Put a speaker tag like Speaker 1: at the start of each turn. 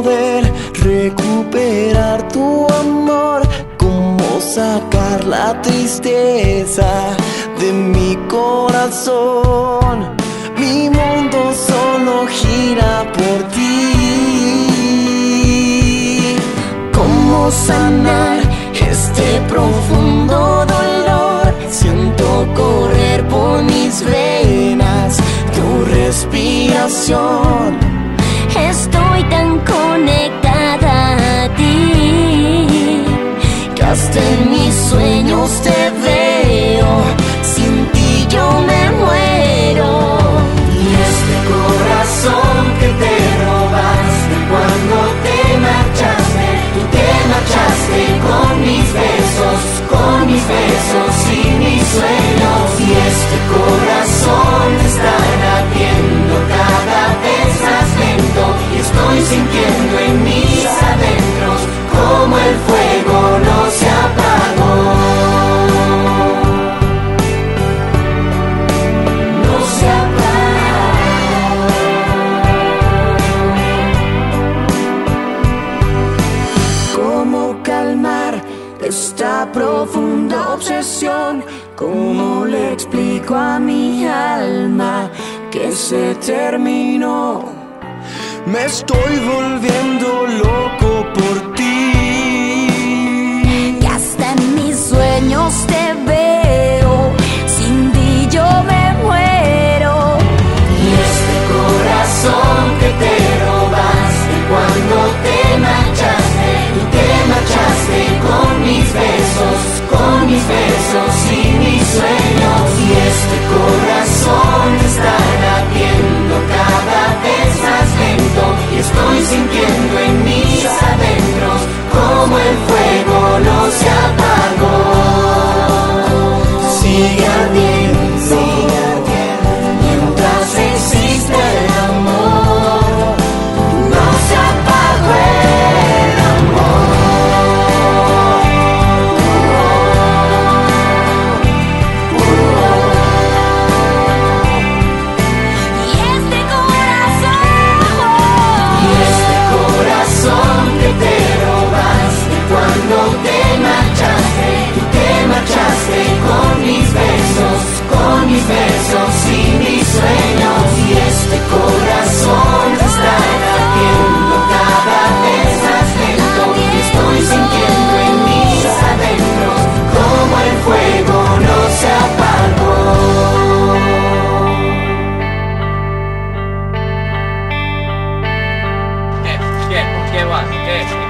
Speaker 1: poder recuperar tu amor, cómo sacar la tristeza de mi corazón. Mi mundo solo gira por ti. Cómo sanar este profundo dolor. Siento correr por mis venas tu respiración.
Speaker 2: Estoy tan conectada a ti
Speaker 1: que hasta en mis sueños te veo. Sin ti yo me muero. Y este corazón que te robaste cuando te marchaste, tú te marchaste con mis besos y mis sueños. Y este corazón está latiendo cada vez más lento, y estoy sintiendo en mis adentros como el fuego no se apagó. No se apagó. ¿Cómo calmar esta profunda obsesión? ¿Cómo le explico a mi alma que se terminó? Me estoy volviendo loco por ti.
Speaker 2: Que hasta en mis sueños te veo. Sin ti yo me muero.
Speaker 1: Y este corazón que te robaste cuando te marchaste, tú te marchaste con mis besos y mis sueños. Y este corazón está latiendo cada vez más lento, y estoy sintiendo en mis adentros como el fuego no se apagó. Sigue ardiendo mientras existe el amor. No se apagó el amor.
Speaker 2: Y este
Speaker 1: corazón que te robaste cuando te marchaste, tú te marchaste con mis besos y mis sueños. Y este corazón está latiendo cada vez más lento, y estoy sintiendo en mis adentros como el fuego no se apagó.
Speaker 3: ¿Qué? ¿Por qué vas? ¿Qué?